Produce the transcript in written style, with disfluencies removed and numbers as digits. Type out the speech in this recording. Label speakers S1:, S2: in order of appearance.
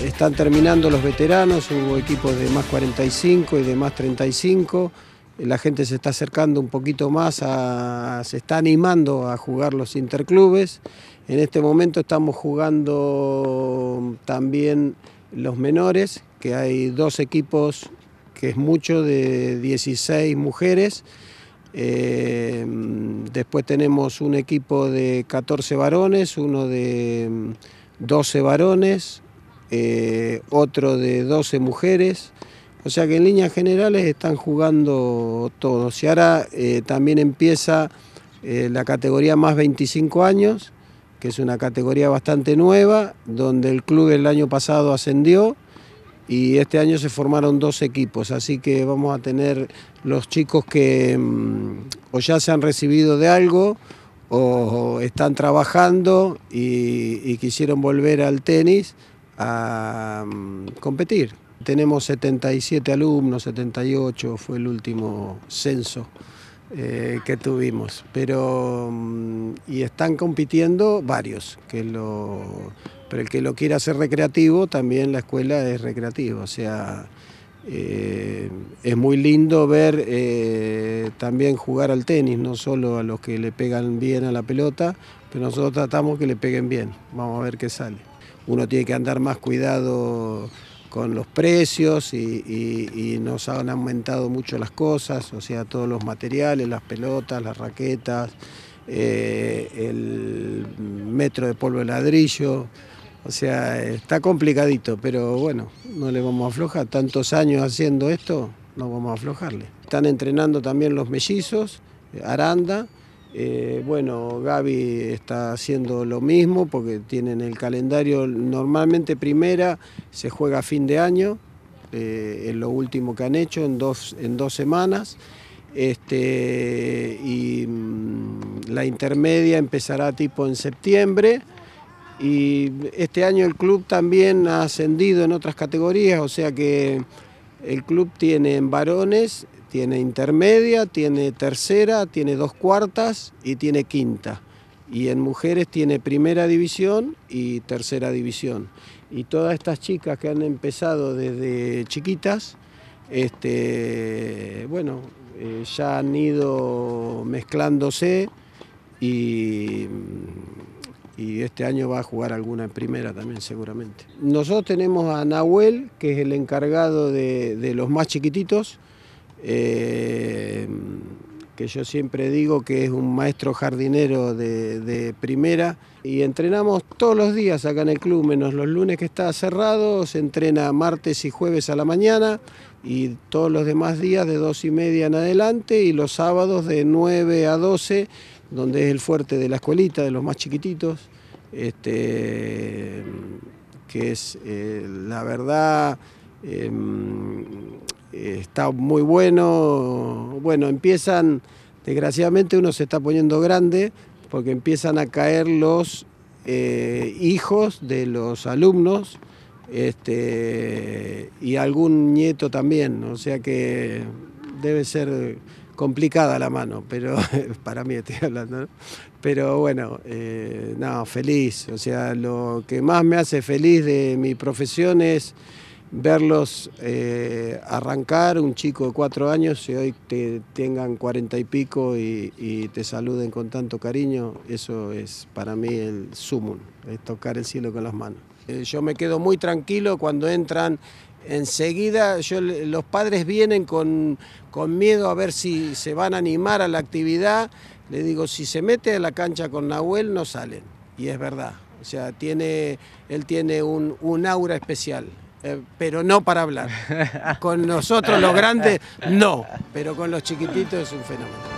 S1: están terminando los veteranos, hubo equipos de más 45 y de más 35. La gente se está acercando un poquito más, se está animando a jugar los interclubes. En este momento estamos jugando también los menores, que hay 2 equipos, que es mucho, de 16 mujeres. Después tenemos un equipo de 14 varones, uno de 12 varones, otro de 12 mujeres. O sea que en líneas generales están jugando todos. Y ahora también empieza la categoría más 25 años, que es una categoría bastante nueva, donde el club el año pasado ascendió y este año se formaron 2 equipos. Así que vamos a tener los chicos que o ya se han recibido de algo o están trabajando y quisieron volver al tenis a competir. Tenemos 77 alumnos, 78 fue el último censo que tuvimos, pero y están compitiendo varios, pero el que lo quiera hacer recreativo, también la escuela es recreativa, o sea, es muy lindo ver también jugar al tenis, no solo a los que le pegan bien a la pelota, pero nosotros tratamos que le peguen bien, vamos a ver qué sale. Uno tiene que andar más cuidado con los precios y nos han aumentado mucho las cosas, o sea, todos los materiales, las pelotas, las raquetas, el metro de polvo de ladrillo, o sea, está complicadito, pero bueno, no le vamos a aflojar. Tantos años haciendo esto, no vamos a aflojarle. Están entrenando también los mellizos, Aranda. Bueno, Gaby está haciendo lo mismo porque tienen el calendario, normalmente primera se juega a fin de año, es lo último que han hecho en dos semanas, y la intermedia empezará tipo en septiembre, y este año el club también ha ascendido en otras categorías, o sea que el club tiene en varones, tiene intermedia, tiene tercera, tiene 2 cuartas y tiene quinta. Y en mujeres tiene primera división y tercera división. Y todas estas chicas que han empezado desde chiquitas, bueno, ya han ido mezclándose y este año va a jugar alguna en primera también seguramente. Nosotros tenemos a Nahuel, que es el encargado de los más chiquititos, que yo siempre digo que es un maestro jardinero de primera, y entrenamos todos los días acá en el club, menos los lunes que está cerrado, se entrena martes y jueves a la mañana y todos los demás días de 2:30 en adelante, y los sábados de 9 a 12, donde es el fuerte de la escuelita, de los más chiquititos, que es la verdad... está muy bueno. Bueno, empiezan, desgraciadamente uno se está poniendo grande porque empiezan a caer los hijos de los alumnos, y algún nieto también, o sea que debe ser complicada la mano, pero para mí estoy hablando, ¿no? Pero bueno, no, feliz, o sea, lo que más me hace feliz de mi profesión es verlos arrancar, un chico de 4 años y hoy te tengan 40 y pico y te saluden con tanto cariño, eso es para mí el sumum, es tocar el cielo con las manos. Yo me quedo muy tranquilo cuando entran enseguida, los padres vienen con miedo a ver si se van a animar a la actividad, le digo, si se mete a la cancha con Nahuel no salen, y es verdad, o sea, él tiene un aura especial. Pero no para hablar. Con nosotros los grandes, no, pero con los chiquititos es un fenómeno.